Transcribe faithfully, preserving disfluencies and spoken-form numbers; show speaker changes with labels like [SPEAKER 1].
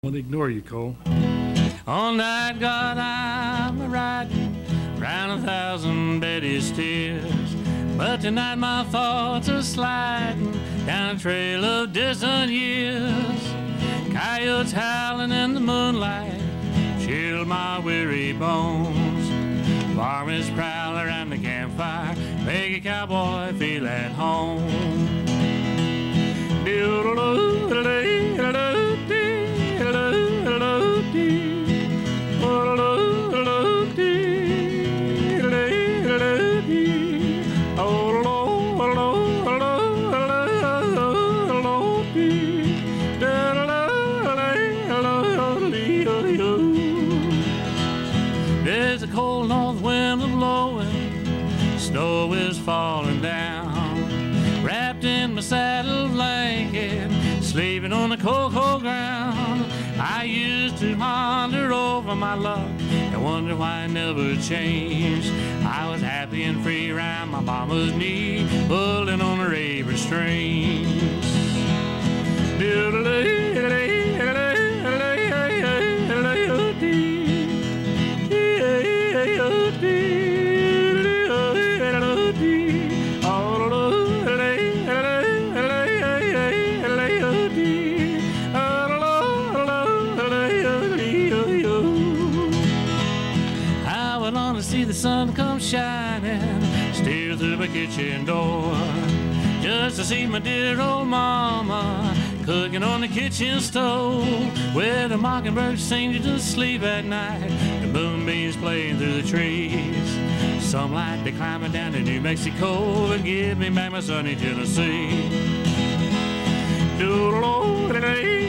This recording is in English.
[SPEAKER 1] gonna ignore you, Cole.
[SPEAKER 2] All night, God, I'm a-riding round a thousand Betty's tears. But tonight my thoughts are sliding down a trail of distant years. Coyotes howling in the moonlight chill my weary bones. Varmints prowl around the campfire make a cowboy feel at home. There's a cold north wind blowing, snow is falling down. Wrapped in my saddle blanket, sleeping on the cold, cold ground. I used to ponder over my luck and wonder why I never changed. I was happy and free around my mama's knee, pulling on her apron strings. I went on to see the sun come shining, steal through my kitchen door, just to see my dear old mama cooking on the kitchen stove, where the mockingbirds sing you to sleep at night, the moonbeams playing through the trees. Some like they climbing down to New Mexico and give me back my sunny Tennessee. Doodle-oo-da-day.